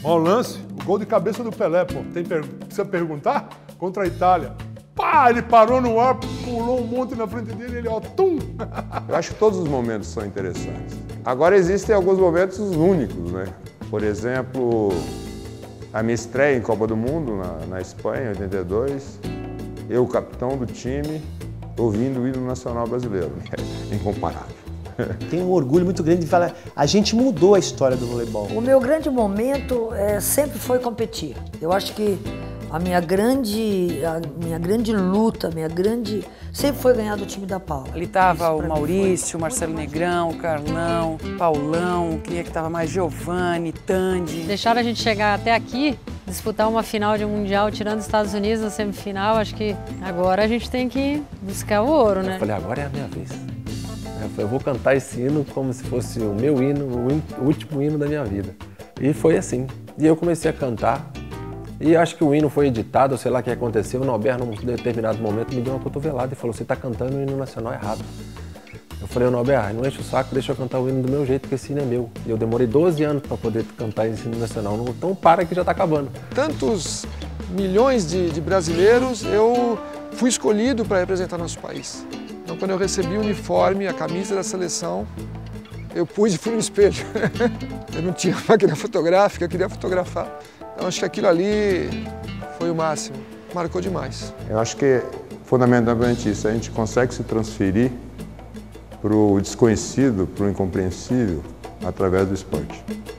Ó, o lance, o gol de cabeça do Pelé, pô. Precisa perguntar? Contra a Itália. Pá, ele parou no ar, pulou um monte na frente dele e ele, ó, tum! Eu acho que todos os momentos são interessantes. Agora existem alguns momentos únicos, né? Por exemplo, a minha estreia em Copa do Mundo, na Espanha, em 82, eu, capitão do time, ouvindo o hino nacional brasileiro. É incomparável. Tenho um orgulho muito grande de falar, a gente mudou a história do voleibol. O meu grande momento sempre foi competir. Eu acho que a minha grande luta, sempre foi ganhar do time da Paula. Ali estava o Maurício, o Marcelo Negrão, o Carlão, Paulão, quem é que estava mais? Giovanni, Tandy. Deixaram a gente chegar até aqui, disputar uma final de um Mundial, tirando os Estados Unidos na semifinal. Acho que agora a gente tem que buscar o ouro, né? Eu falei, agora é a minha vez. Eu vou cantar esse hino como se fosse o meu hino, o último hino da minha vida. E foi assim. E eu comecei a cantar. E acho que o hino foi editado, sei lá o que aconteceu. O Norberto, num determinado momento, me deu uma cotovelada e falou, você está cantando o hino nacional errado. Eu falei, Norberto, não enche o saco, deixa eu cantar o hino do meu jeito, porque esse hino é meu. E eu demorei 12 anos para poder cantar esse hino nacional. Então para que já está acabando. Tantos milhões de brasileiros, eu fui escolhido para representar nosso país. Então, quando eu recebi o uniforme, a camisa da seleção, eu pus e fui no espelho. Eu não tinha máquina fotográfica, eu queria fotografar. Então, acho que aquilo ali foi o máximo, marcou demais. Eu acho que é fundamentalmente isso, a gente consegue se transferir para o desconhecido, para o incompreensível, através do esporte.